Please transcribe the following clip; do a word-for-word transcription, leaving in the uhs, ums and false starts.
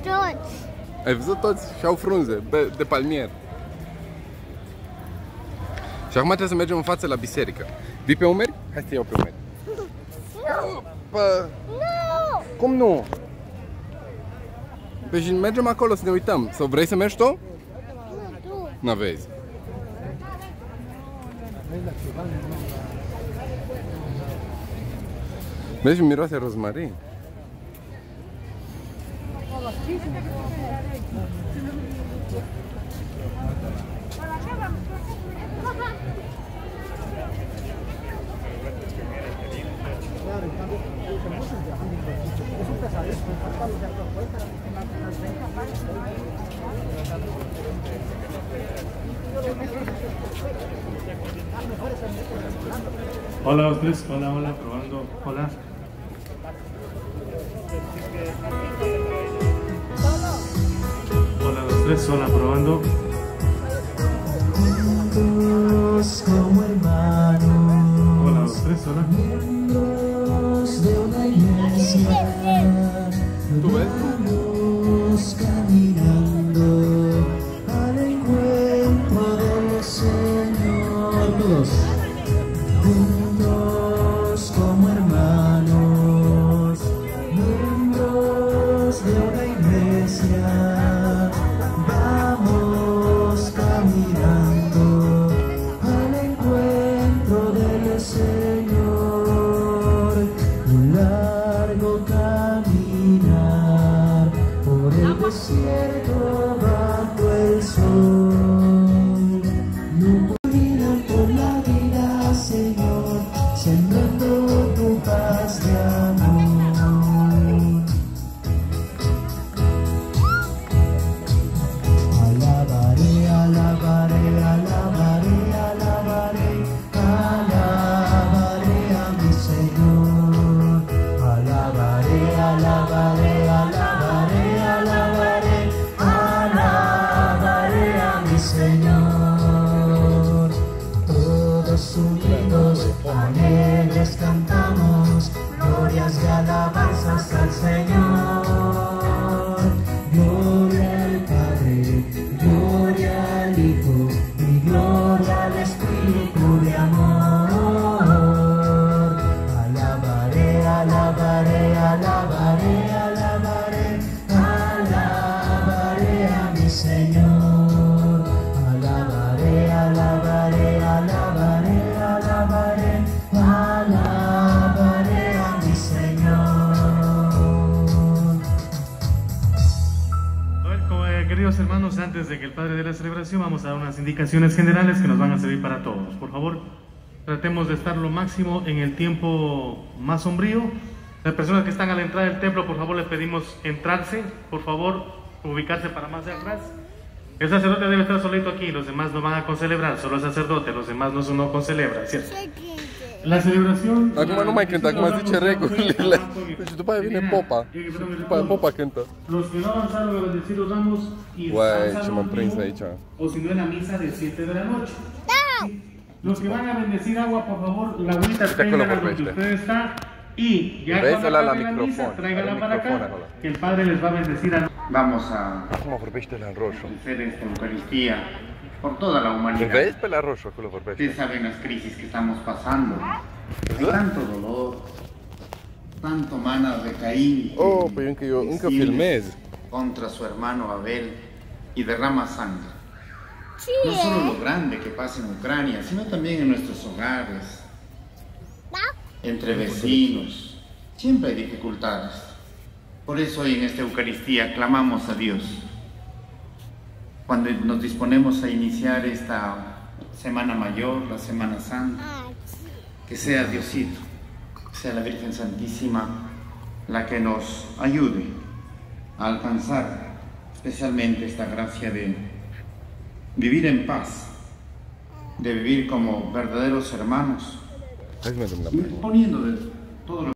toți. Ai văzut toți? Și-au frunze de, de palmier. Și acum trebuie să mergem în față la biserică. Vii pe umeri? Hai să te iau pe umeri. Opa. Nu! Cum nu? Păi și mergem acolo să ne uităm. Sau vrei să mergi tu? Nu, tu. N-aveți. Vezi, miroase rozmarin. Hola, ustedes, hola, hola, probando, hola. Hola, dos, tres, hola, probando. Juntos como hermanos, Hola, dos, tres, hola. miembros de una iglesia, ¿Tú ves? vamos caminando al encuentro del Señor. Todos. Juntos como hermanos, miembros de una iglesia, vamos caminando al encuentro del Señor. Un largo caminar por el desierto bajo el sol. No caminan por la vida, Señor, sembrando tu paz de amor. Alabaré, alabaré, alabaré, alabaré, alabaré a mi Señor. Alabaré, alabaré, alabaré, alabaré, alabaré a mi Señor. Todos unidos, alegres cantamos, glorias y alabanzas al Señor. Gloria al Padre, gloria al Hijo y gloria al Espíritu de amor. Alabaré, alabaré, alabaré, alabaré, alabaré a mi Señor. Alabaré, alabaré, alabaré, alabaré, alabaré a mi Señor. Bueno, como, eh, queridos hermanos, antes de que el Padre dé la celebración, vamos a dar unas indicaciones generales que nos van a servir para todos. Por favor, tratemos de estar lo máximo en el tiempo más sombrío. Las personas que están a la entrada del templo, por favor, les pedimos entrarse, por favor, ubicarse para más de atrás. El sacerdote debe estar solito aquí, los demás no van a concelebrar, solo el sacerdote, los demás no, no concelebran, ¿cierto? La celebración... Acum nu mai cântă, acum zice regulile. Deci după aia vine popa. Și după aia popa cântă. Los que no avanzaron a bendecir los ramos y Uai, están ce m-am prins salvo aici. o si no en la misa de siete de la noche. Da! Los que van a bendecir agua, por favor, la agüita Uite acolo traigan a donde vorbește. usted está y ya Vezi cuando ăla la acabe la misa, microfon, tráigala are para microfon acá, acolo. que el Padre les va a bendecir a... Vamos a Acum vorbește la roșu. hacer esta Eucaristía por toda la Îl humanidad. vezi pe la roșu acolo vorbește. Ustedes saben las crisis que estamos pasando. Hay tanto dolor, tanto manas de Caín Oh, păi încă eu încă filmez. contra su hermano Abel y derrama sangre. No Ce solo e? lo grande que pasa en Ucrania, sino también en nuestros hogares, Da? entre vecinos. Siempre hay dificultades. Por eso hoy en esta Eucaristía clamamos a Dios. Cuando nos disponemos a iniciar esta Semana Mayor, la Semana Santa, que sea Diosito, que sea la Virgen Santísima la que nos ayude a alcanzar especialmente esta gracia de vivir en paz, de vivir como verdaderos hermanos, Hai să mergem la poniendo de todo lo